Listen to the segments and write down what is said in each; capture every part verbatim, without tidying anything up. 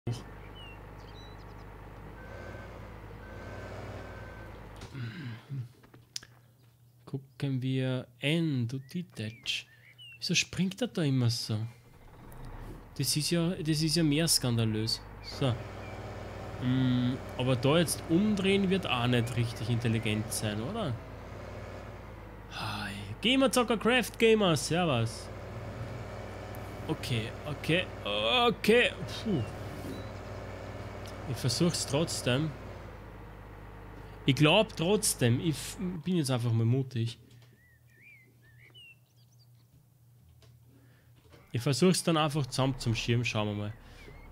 Gucken wir End und Detach. Wieso springt er da immer so? Das ist ja, das ist ja mehr skandalös. So. Mm, aber da jetzt umdrehen wird auch nicht richtig intelligent sein, oder? Hi. Gamer Zocker Craft Gamer, servus. Okay, okay, okay. Puh. Ich versuch's trotzdem. Ich glaube trotzdem, ich bin jetzt einfach mal mutig. Ich versuch's dann einfach zusammen zum Schirm, schauen wir mal.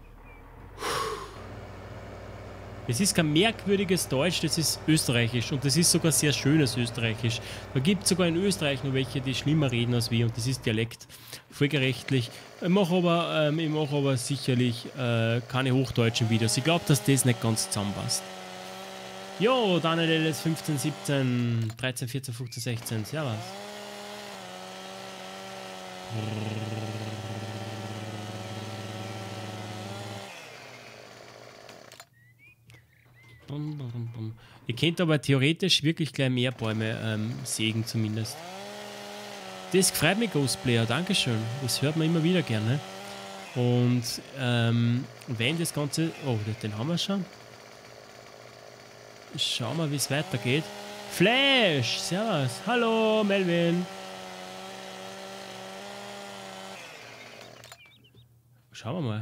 Es ist kein merkwürdiges Deutsch, das ist Österreichisch und das ist sogar sehr schönes Österreichisch. Da gibt es sogar in Österreich nur welche, die schlimmer reden als wir und das ist Dialekt. Folgerechtlich. Ich mache aber, ähm, ich mach aber sicherlich äh, keine hochdeutschen Videos. Ich glaube, dass das nicht ganz zusammenpasst. Jo, Daniel L S fünfzehn, siebzehn, dreizehn, vierzehn, fünfzehn, sechzehn, servus. Ihr könnt aber theoretisch wirklich gleich mehr Bäume ähm, sägen zumindest. Das freut mich, Ghostplayer, dankeschön. Das hört man immer wieder gerne. Und ähm, wenn das Ganze... Oh, den haben wir schon. Schauen wir, wie es weitergeht. Flash! Servus! Hallo, Melvin! Schauen wir mal.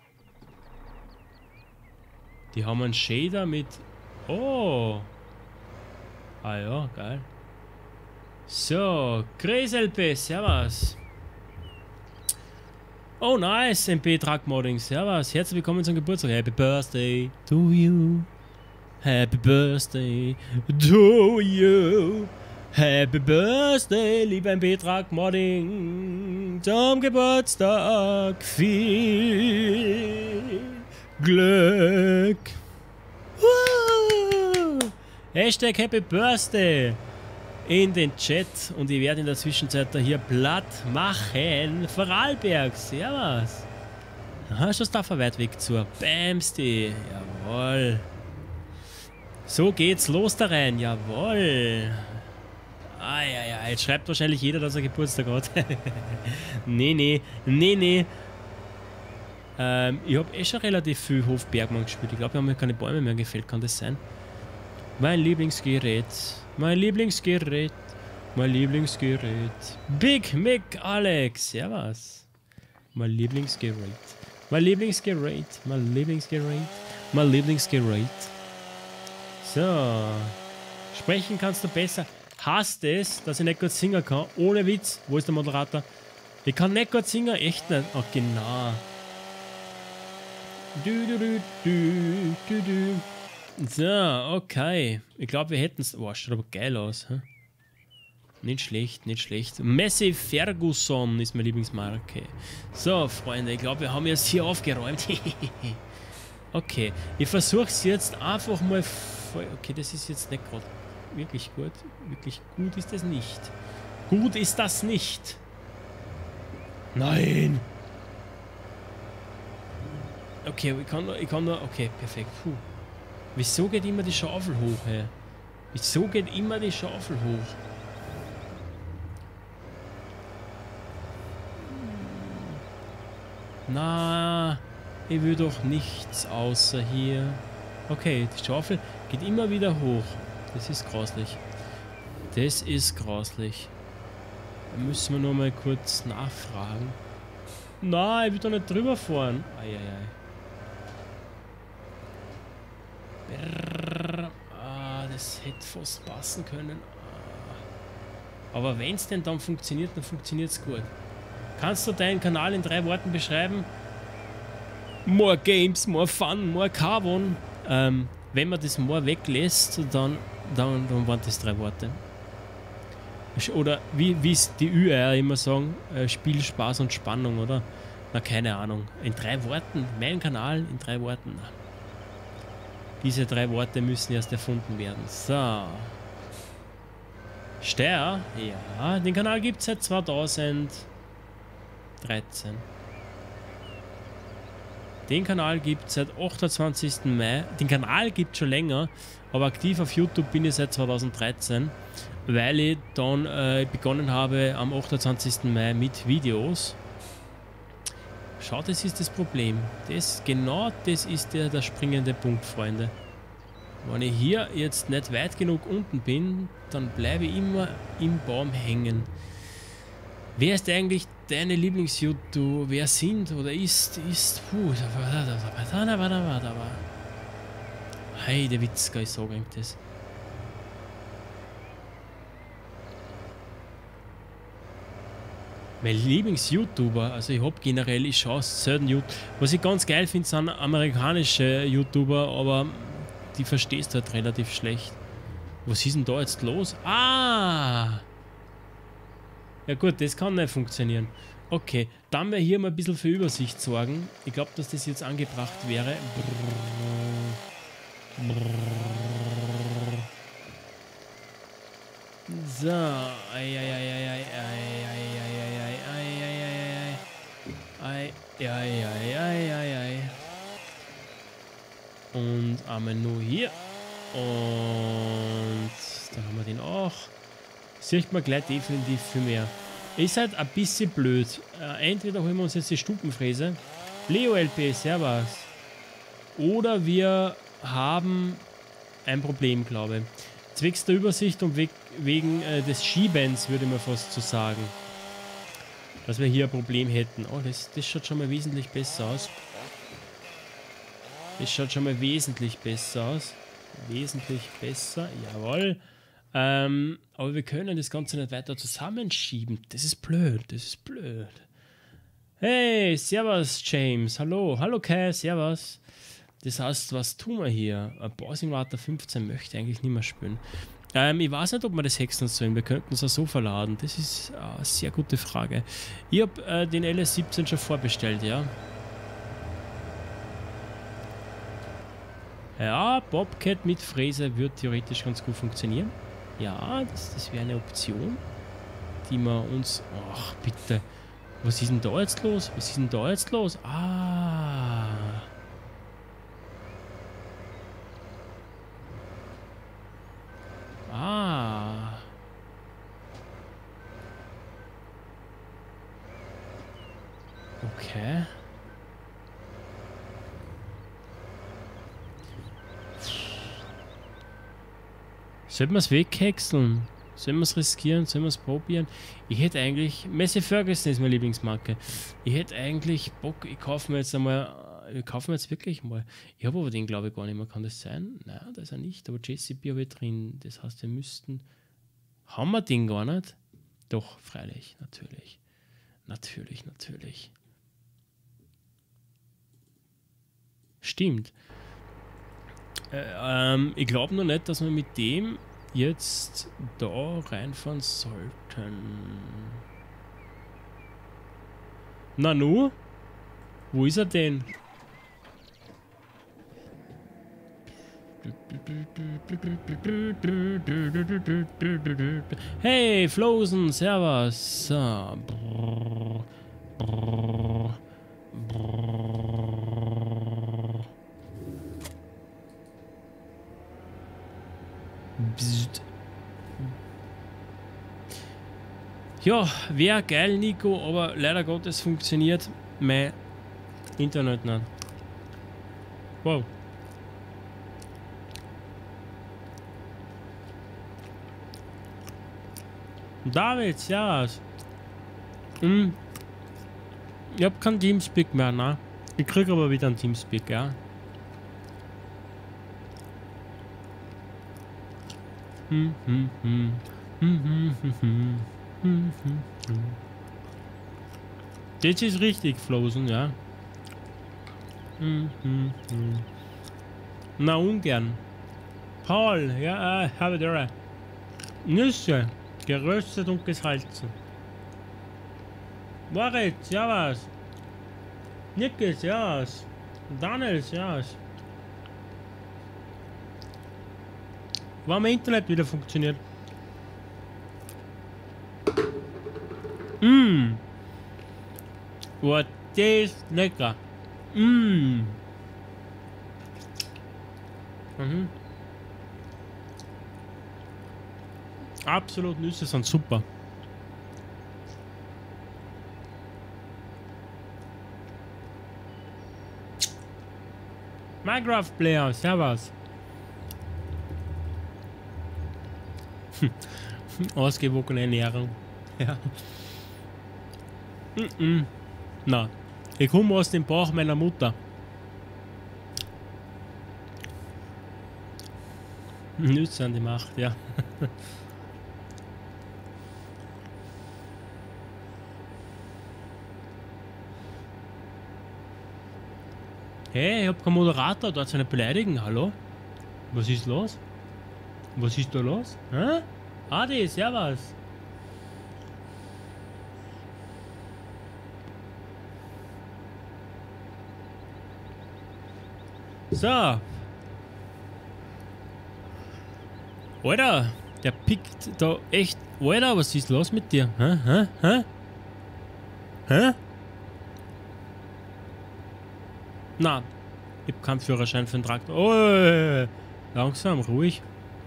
Die haben einen Shader mit... Oh! Ah ja, geil. So, Chris L P, servus. Oh nice, M P Truck Modding, servus. Herzlich willkommen zum Geburtstag. Happy Birthday to you. Happy Birthday to you. Happy Birthday, lieber M P Truck Modding. Zum Geburtstag viel Glück. Woo! Hashtag Happy Birthday in den Chat und ich werde in der Zwischenzeit da hier platt machen. Vorarlberg, servus. Aha, schon ist da weit weg zur Bamsti. Jawohl. So geht's los da rein, jawohl. Ah ja, ja, jetzt schreibt wahrscheinlich jeder, dass er Geburtstag hat. nee, nee, nee, nee. Ähm, ich habe eh schon relativ viel Hofbergmann gespielt. Ich glaube, wir haben mir keine Bäume mehr gefällt. Kann das sein? Mein Lieblingsgerät. Mein Lieblingsgerät. Mein Lieblingsgerät. Big Mick Alex. Servus. Mein Lieblingsgerät. Mein Lieblingsgerät. Mein Lieblingsgerät. Mein Lieblingsgerät. So. Sprechen kannst du besser. Hasst es, dass ich nicht gut singen kann. Ohne Witz. Wo ist der Moderator? Ich kann nicht gut singen. Echt nicht. Ach, genau. Du, du, du, du, du, du. So, okay. Ich glaube, wir hätten es... Oh, schaut aber geil aus. Hm? Nicht schlecht, nicht schlecht. Messi Ferguson ist meine Lieblingsmarke. So, Freunde, ich glaube, wir haben jetzt hier aufgeräumt. Okay, ich versuche es jetzt einfach mal... Voll. Okay, das ist jetzt nicht gerade wirklich gut. Wirklich gut ist das nicht. Gut ist das nicht. Nein! Okay, ich kann nur... Ich kann nur okay, perfekt. Puh. Wieso geht immer die Schaufel hoch, hey? Wieso geht immer die Schaufel hoch? Na, ich will doch nichts außer hier. Okay, die Schaufel geht immer wieder hoch. Das ist grauslich. Das ist grauslich. Da müssen wir nur mal kurz nachfragen. Nein, ich will doch nicht drüber fahren. Eieiei. Ah, das hätte fast passen können. Ah. Aber wenn es denn dann funktioniert, dann funktioniert es gut. Kannst du deinen Kanal in drei Worten beschreiben? More Games, more Fun, more Carbon. Ähm, wenn man das more weglässt, dann, dann, dann waren das drei Worte. Oder wie es die Ü R immer sagen, äh, Spiel, Spaß und Spannung, oder? Na, keine Ahnung. In drei Worten, mein Kanal in drei Worten. Diese drei Worte müssen erst erfunden werden. So. Steyr? Ja, den Kanal gibt es seit zweitausenddreizehn. Den Kanal gibt es seit achtundzwanzigsten Mai. Den Kanal gibt es schon länger, aber aktiv auf YouTube bin ich seit zweitausenddreizehn, weil ich dann äh, begonnen habe am achtundzwanzigsten Mai mit Videos. Schau, das ist das Problem. Das, genau das ist der, der springende Punkt, Freunde. Wenn ich hier jetzt nicht weit genug unten bin, dann bleibe ich immer im Baum hängen. Wer ist eigentlich deine Lieblings-YouTube? Wer sind oder ist, ist, puh, Heide Witzka, ich sage eigentlich das. Mein Lieblings-YouTuber, also ich habe generell, ich schaue selten YouTube. Was ich ganz geil finde, sind amerikanische YouTuber, aber die verstehst du halt relativ schlecht. Was ist denn da jetzt los? Ah! Ja gut, das kann nicht funktionieren. Okay, dann wir hier mal ein bisschen für Übersicht sorgen. Ich glaube, dass das jetzt angebracht wäre. So, ei, ei, ei, ei, ei, ei, ei, ei, ei, ei, ei. Und einmal nur hier. Und da haben wir den auch. Sieht man gleich definitiv viel mehr. Ist halt ein bisschen blöd. Äh, entweder holen wir uns jetzt die Stubenfräse. Leo L P, servus. Oder wir haben ein Problem, glaube ich. Zwecks der Übersicht und we wegen äh, des Schiebens, würde man fast so sagen. Dass wir hier ein Problem hätten. Oh, das, das schaut schon mal wesentlich besser aus. Das schaut schon mal wesentlich besser aus. Wesentlich besser, jawohl. Ähm, aber wir können das Ganze nicht weiter zusammenschieben. Das ist blöd, das ist blöd. Hey, servus James, hallo, hallo Kai, servus. Das heißt, was tun wir hier? Bau Simulator fünfzehn möchte ich eigentlich nicht mehr spielen. Ähm, ich weiß nicht, ob wir das hexen sollen. Wir könnten es auch so verladen. Das ist eine sehr gute Frage. Ich habe äh, den L S siebzehn schon vorbestellt, ja. Ja, Bobcat mit Fräse wird theoretisch ganz gut funktionieren. Ja, das, das wäre eine Option, die wir uns... Ach, bitte. Was ist denn da jetzt los? Was ist denn da jetzt los? Ah... Ah. Okay. Sollten wir es weghäckseln? Sollen wir es riskieren? Sollen wir es probieren? Ich hätte eigentlich... Massey Ferguson ist meine Lieblingsmarke. Ich hätte eigentlich Bock... Ich kaufe mir jetzt einmal... Wir kaufen jetzt wirklich mal. Ich habe aber den, glaube ich, gar nicht mehr. Kann das sein? Nein, das ist er nicht. Aber J C B habe ich drin. Das heißt, wir müssten... Haben wir den gar nicht? Doch, freilich. Natürlich. Natürlich, natürlich. Stimmt. Äh, ähm, ich glaube noch nicht, dass wir mit dem jetzt da reinfahren sollten. Na nu? Wo ist er denn? Hey, Flosen, servus. So. Brrr, brrr, brrr. Bzzt. Ja, wäre geil, Nico, aber leider Gottes funktioniert mein Internet nicht. Wow. David, servus. Hm. Ich hab kein Teamspeak mehr, ne? Ich krieg aber wieder ein Teamspeak, ja. Hm, hm, hm. Hm, hm, hm, hm. Hm, hm, hm. Das ist richtig, Flosen, ja. Hm, hm, hm. Na, ungern. Paul, ja, äh, habe da. Nüsse. Geröstet und gesalzen. Moritz, ja was? Nickes, ja was? Daniels, ja was? Wann mein Internet wieder funktioniert. Mmm. Oh, das ist lecker. Mm. Mhm. Absolut, Nüsse sind super. Minecraft Player, servus. Ausgewogene Ernährung. Ja. Mm -mm. Na, ich komme aus dem Bauch meiner Mutter. Nüsse an die Macht, ja. Hey, ich hab keinen Moderator, dort nicht beleidigen, hallo? Was ist los? Was ist da los? Hä? Adi, servus. So. Alter, der pickt da echt. Alter, was ist los mit dir? Hä? Hä? Hä? Hä? Na, ich hab keinen Führerschein für den Traktor. Oh, langsam, ruhig.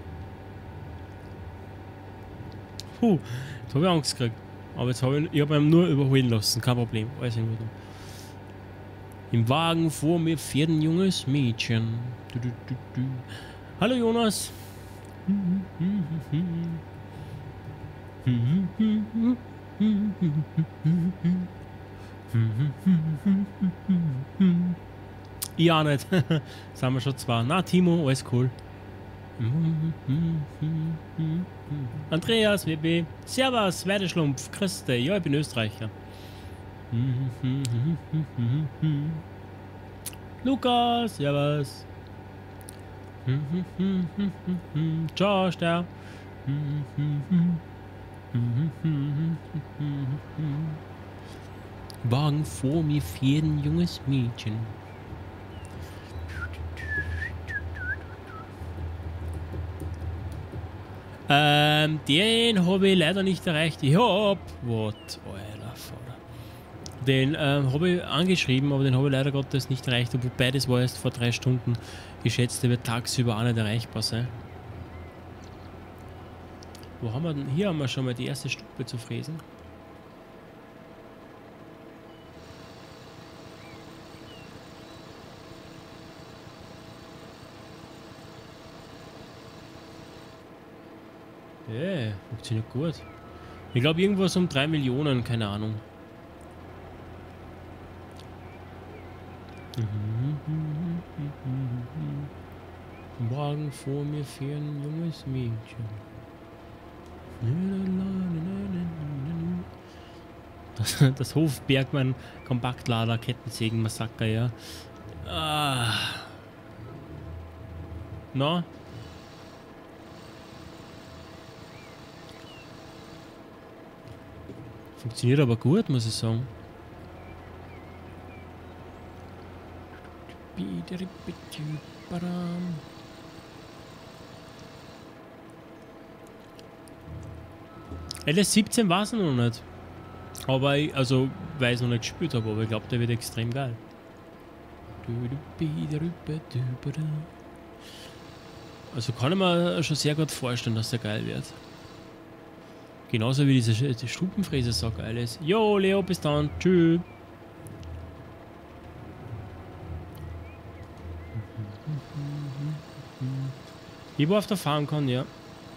Puh, jetzt habe ich Angst gekriegt. Aber jetzt habe ich, ich hab ihn nur überholen lassen, kein Problem. Alles in Ordnung. Im Wagen vor mir fährt ein junges Mädchen. Du, du, du, du. Hallo Jonas. Ja, nicht. Sind wir schon zwei. Na, Timo, alles cool. Andreas, W B. Servus, Weideschlumpf. Grüß dich. Ja, ich bin Österreicher. Lukas, servus. Ciao, Stern. Wagen vor mir fährt ein junges Mädchen. Ähm, den habe ich leider nicht erreicht. Ich hab, what, Alter, Vater. Den ähm, habe ich angeschrieben, aber den habe ich leider Gottes nicht erreicht. Wobei, das war erst vor drei Stunden. Ich schätze, der wird tagsüber auch nicht erreichbar sein. Wo haben wir denn? Hier haben wir schon mal die erste Stufe zu fräsen. Yeah, funktioniert gut. Ich glaube irgendwas um drei Millionen, keine Ahnung. Morgen vor mir fährt ein junges Mädchen. Das, das Hof Bergmann Kompaktlader Kettensägen Massaker, ja. Ah. Na? Funktioniert aber gut, muss ich sagen. L S siebzehn war es noch nicht. Aber ich, also, weil ich es noch nicht gespielt habe, aber ich glaube, der wird extrem geil. Also kann ich mir schon sehr gut vorstellen, dass der geil wird. Genauso wie diese die Stubenfräse so geil ist. Jo, Leo, bis dann. Tschüss. Ich war auf der fahren kann, ja.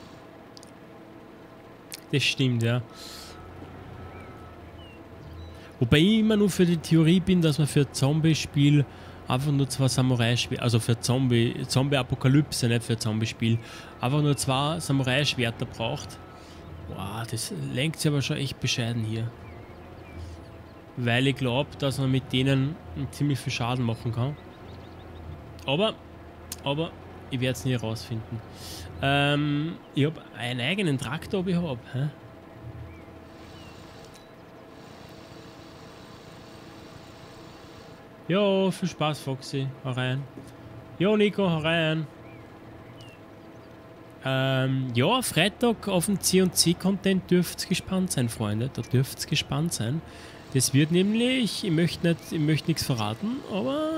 Das stimmt, ja. Wobei ich immer nur für die Theorie bin, dass man für ein Zombie-Spiel einfach nur zwei Samurai-Schwerter, also für Zombie, Zombie-Apokalypse, nicht für ein Zombie-Spiel, einfach nur zwei Samurai-Schwerter braucht. Boah, das lenkt sich aber schon echt bescheiden hier. Weil ich glaube, dass man mit denen ziemlich viel Schaden machen kann. Aber, aber, ich werde es nie herausfinden. Ähm, ich habe einen eigenen Traktor, ob ich habe. Hä? Jo, viel Spaß, Foxy. Hau rein. Jo, Nico, hau rein. Ähm, ja, Freitag auf dem C und C-Content dürft ihr gespannt sein, Freunde. Da dürft ihr gespannt sein. Das wird nämlich, ich möchte nicht, ich möchte nichts verraten, aber